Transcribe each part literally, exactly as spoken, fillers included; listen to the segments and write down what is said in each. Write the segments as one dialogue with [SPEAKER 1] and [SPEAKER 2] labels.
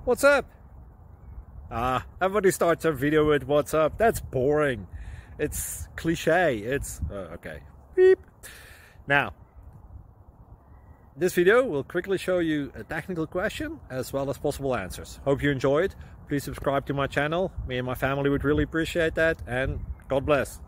[SPEAKER 1] What's up? Ah, everybody starts their video with what's up. That's boring. It's cliche. It's uh, okay. Beep. Now, this video will quickly show you a technical question as well as possible answers. Hope you enjoyed. Please subscribe to my channel. Me and my family would really appreciate that, and God bless.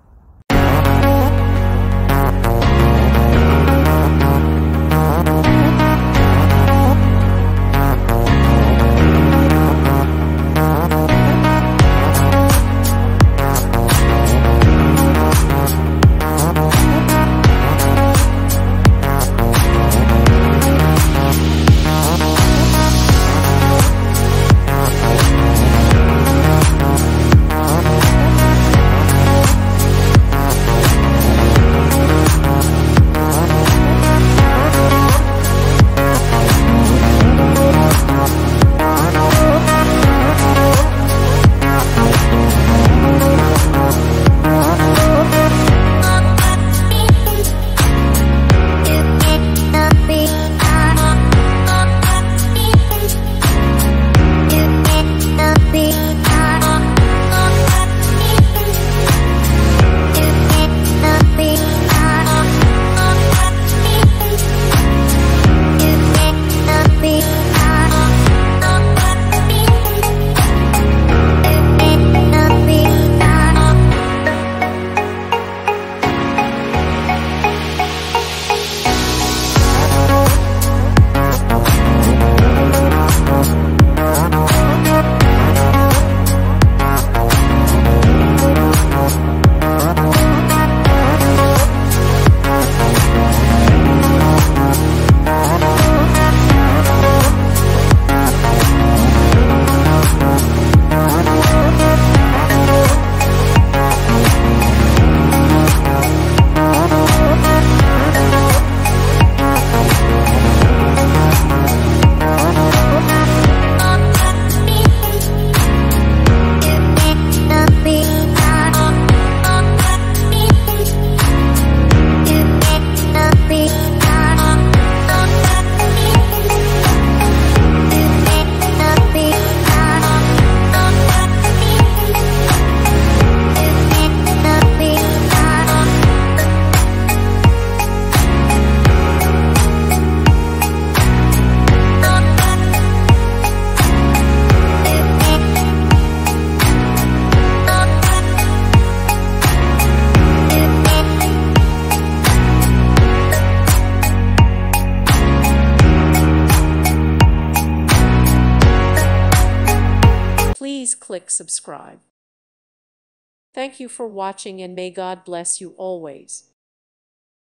[SPEAKER 2] Please click subscribe. Thank you for watching, and may God bless you always.